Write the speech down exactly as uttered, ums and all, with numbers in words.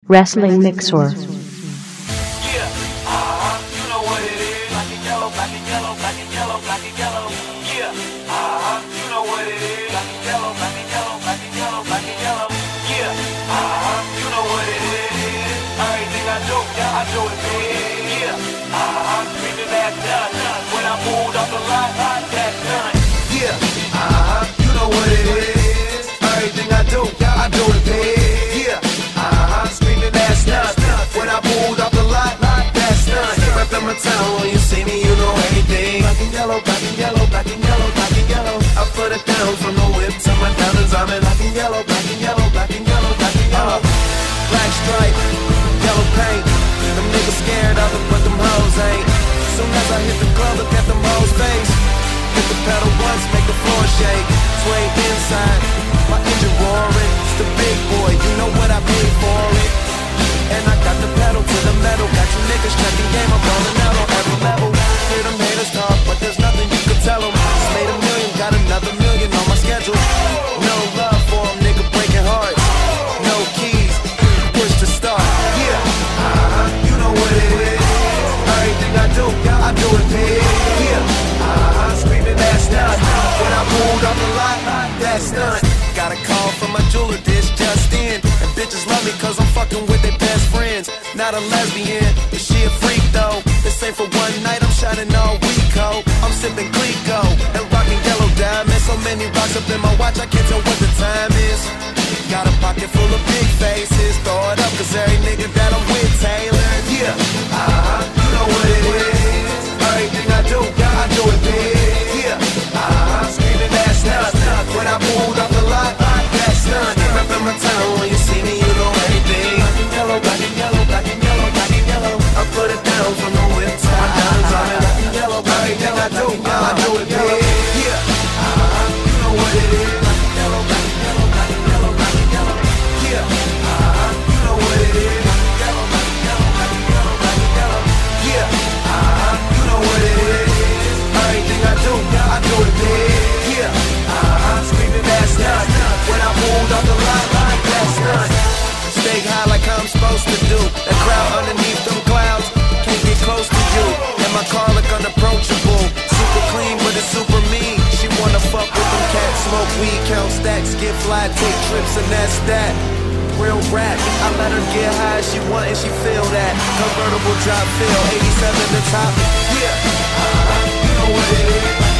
Wrestling Mixer. Yeah, uh-huh, you know what it is. Black and yellow, black and yellow, black and yellow, black and yellow. Yeah, uh-huh, you know what it is. Black and yellow, black and yellow, black and yellow, black and yellow. Yeah, uh-huh, you know what it is. Everything I do, yeah, I do it big. Yeah, uh-huh, screaming that done. When I moved off the lot, that's done. Yeah, uh-huh, you know what it is. Everything I do, yeah, I do it big. Yeah, uh-huh, screaming that's done. When I pulled off the lot, that's done. Reppin' my town, when you see me, you know everything. Black and yellow, black and yellow, black and yellow, black and yellow. I put it down from the whip to my diamonds. I'm in black and yellow, black and yellow, black and yellow, black and yellow. Black stripe, yellow paint. Them niggas scared of it, but them hoes ain't. Soon as I hit the club, look at them hoes' face. Hit the pedal once, make the floor shake. Sway inside, my engine roaring. It's the big boy, you know what I paid for it. And I got the pedal to the metal. Got you niggas checking game, I'm rolling out on every level. Hear them haters talk, but there's nothing you can tell them. Just made a million, got another million on my schedule. No love for them, nigga breaking hearts. No keys, push to start. Yeah, uh-huh, you know what it is. Everything I do, I do it big. Yeah, uh-huh, screaming that's done. When I pulled off the lot, that's done. Got a call from my jeweler, this just in. And bitches love me cause I'm fucking with their best friends. Not a lesbian, but she a freak though. This ain't for one night, I'm shining all week, ho. I'm sipping Clico and rocking yellow diamonds. So many rocks up in my watch, I can't tell what the time is. Got a pocket full of big faces. Throw it up cause every nigga that I'm with tailored. Yeah, uh-huh, you know what it is. Everything I do, yeah, I do it big. Yeah, uh-huh, screaming that's done. When I pulled off the lot, that's done. Reppin' my town, when you see me, you know anything. Black and yellow, black and yellow, black and yellow, black and yellow. I put it down from the whip to my diamonds. I'm in black and yellow, everything I do, yeah, I do it big. Yeah, uh-huh, you know what it is. Black and yellow, black and yellow, black and yellow, black and yellow. Yeah, uh-huh, you know what it is. Yellow, black and yellow, black and yellow, black and yellow. Yeah, uh-huh, you know what it is. Everything I do, yeah, I do it big. Yeah, uh-huh, screaming that's done. When I pulled off the lot, that's done. Stay high like I'm supposed to do. That crowd underneath them clouds can't get close to you. And my car look unapproachable. Super clean, but it's super mean. She wanna fuck with them cats. Smoke weed, count stacks, get fly, take trips, and that's that. Real rap, I let her get high as she want and she feel that. Convertible drop feel, eighty-seven the top. Yeah, uh-huh, you know what it is.